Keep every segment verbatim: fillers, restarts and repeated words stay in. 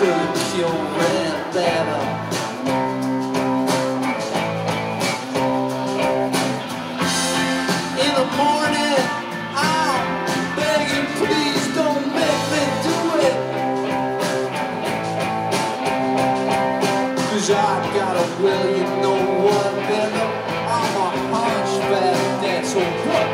couldn't cure it better. In the morning, I'm begging, please don't make me do it. 'Cause I got a will, you know what, better. I'm a hunchback, that's a what.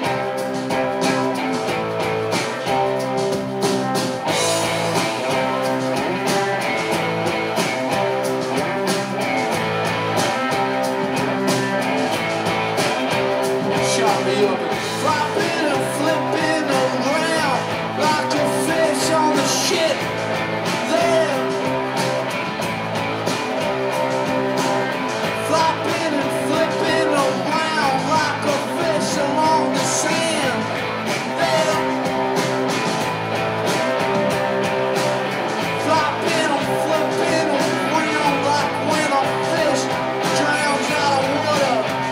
Flopping and flipping around like a fish on the shit there. Flopping and flipping around like a fish along the sand there. Flopping and flipping around like when a fish drowns out of water.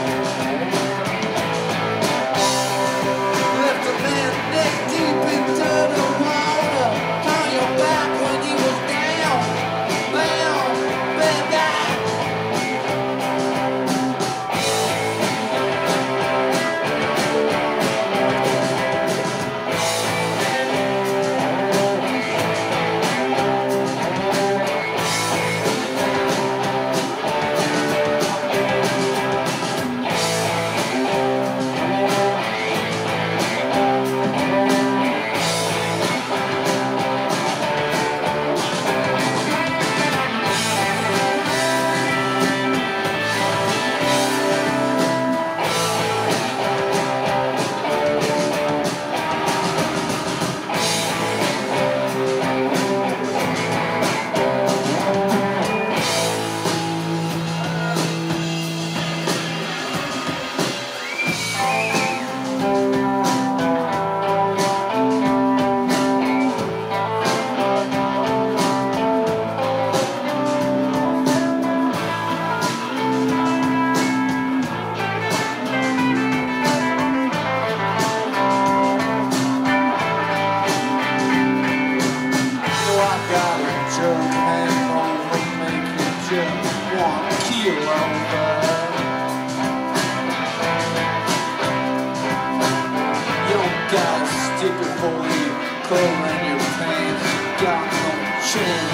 Stick it for you, color in your pants, got no chin.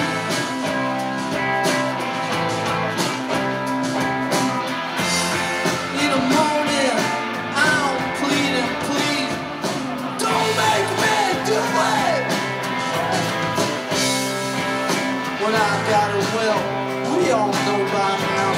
In the morning, I'm pleading, please, don't make me do it. When I got it well, we all know by now.